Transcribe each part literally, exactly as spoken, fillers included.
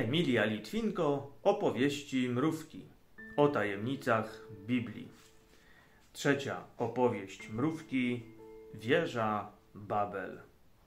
Emilia Litwinko, opowieści Mrówki o tajemnicach Biblii. Trzecia opowieść Mrówki, wieża Babel.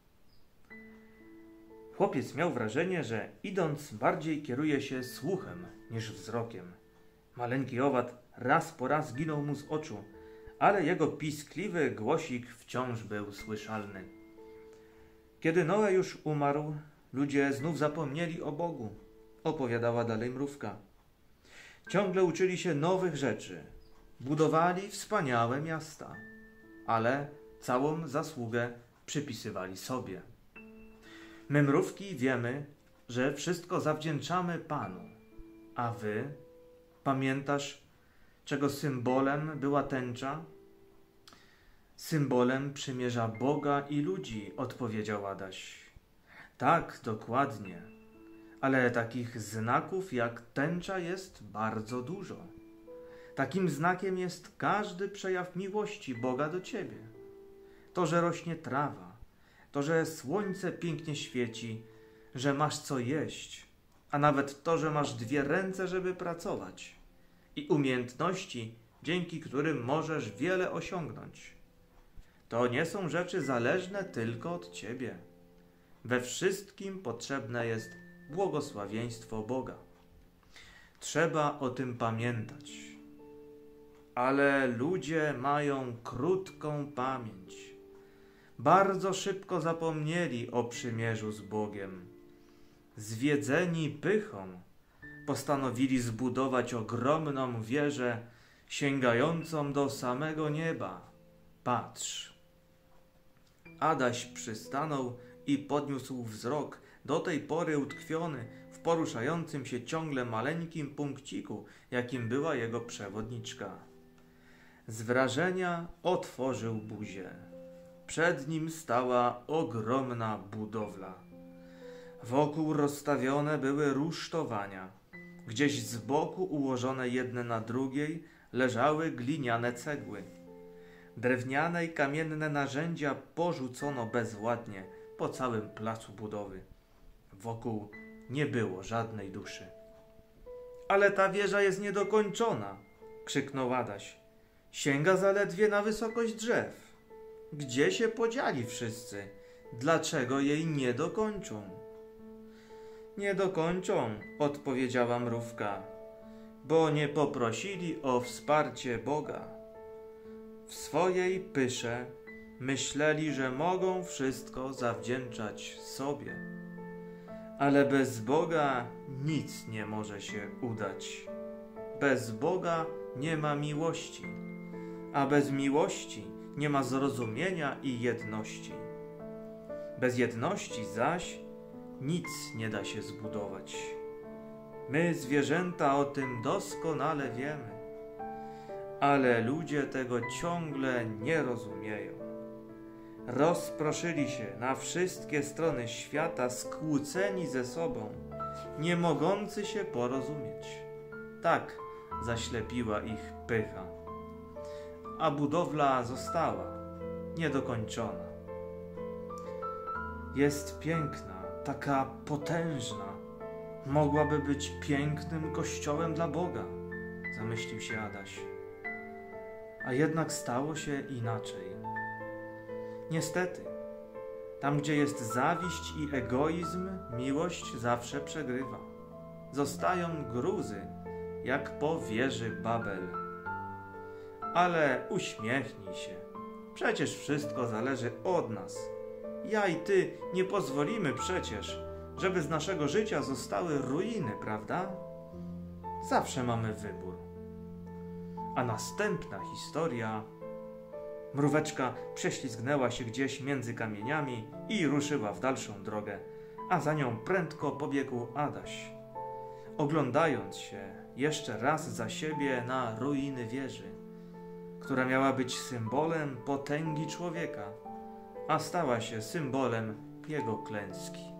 Chłopiec miał wrażenie, że idąc bardziej kieruje się słuchem niż wzrokiem. Maleńki owad raz po raz ginął mu z oczu, ale jego piskliwy głosik wciąż był słyszalny. Kiedy Noe już umarł, ludzie znów zapomnieli o Bogu, opowiadała dalej Mrówka. Ciągle uczyli się nowych rzeczy, budowali wspaniałe miasta, ale całą zasługę przypisywali sobie. My, Mrówki, wiemy, że wszystko zawdzięczamy Panu. A wy? Pamiętasz, czego symbolem była tęcza? Symbolem przymierza Boga i ludzi, odpowiedział Adaś. Tak, dokładnie. Ale takich znaków jak tęcza jest bardzo dużo. Takim znakiem jest każdy przejaw miłości Boga do ciebie. To, że rośnie trawa, to, że słońce pięknie świeci, że masz co jeść, a nawet to, że masz dwie ręce, żeby pracować i umiejętności, dzięki którym możesz wiele osiągnąć. To nie są rzeczy zależne tylko od ciebie. We wszystkim potrzebne jest błogosławieństwo Boga. Trzeba o tym pamiętać. Ale ludzie mają krótką pamięć. Bardzo szybko zapomnieli o przymierzu z Bogiem. Zwiedzeni pychą, postanowili zbudować ogromną wieżę sięgającą do samego nieba. Patrz. Adaś przystanął i podniósł wzrok, do tej pory utkwiony w poruszającym się ciągle maleńkim punkciku, jakim była jego przewodniczka. Z wrażenia otworzył buzię. Przed nim stała ogromna budowla. Wokół rozstawione były rusztowania. Gdzieś z boku, ułożone jedne na drugiej, leżały gliniane cegły. Drewniane i kamienne narzędzia porzucono bezładnie po całym placu budowy. Wokół nie było żadnej duszy. Ale ta wieża jest niedokończona, krzyknął Adaś. Sięga zaledwie na wysokość drzew. Gdzie się podzieli wszyscy? Dlaczego jej nie dokończą? Nie dokończą, odpowiedziała Mrówka, bo nie poprosili o wsparcie Boga. W swojej pysze myśleli, że mogą wszystko zawdzięczać sobie. Ale bez Boga nic nie może się udać. Bez Boga nie ma miłości, a bez miłości nie ma zrozumienia i jedności. Bez jedności zaś nic nie da się zbudować. My, zwierzęta, o tym doskonale wiemy, ale ludzie tego ciągle nie rozumieją. Rozproszyli się na wszystkie strony świata, skłóceni ze sobą, nie mogący się porozumieć. Tak zaślepiła ich pycha. A budowla została niedokończona. Jest piękna, taka potężna. Mogłaby być pięknym kościołem dla Boga, zamyślił się Adaś. A jednak stało się inaczej. Niestety, tam gdzie jest zawiść i egoizm, miłość zawsze przegrywa. Zostają gruzy, jak po wieży Babel. Ale uśmiechnij się. Przecież wszystko zależy od nas. Ja i ty nie pozwolimy przecież, żeby z naszego życia zostały ruiny, prawda? Zawsze mamy wybór. A następna historia... Mróweczka prześlizgnęła się gdzieś między kamieniami i ruszyła w dalszą drogę, a za nią prędko pobiegł Adaś, oglądając się jeszcze raz za siebie na ruiny wieży, która miała być symbolem potęgi człowieka, a stała się symbolem jego klęski.